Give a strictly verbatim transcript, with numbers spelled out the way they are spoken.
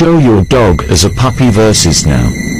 show your dog as a puppy versus now.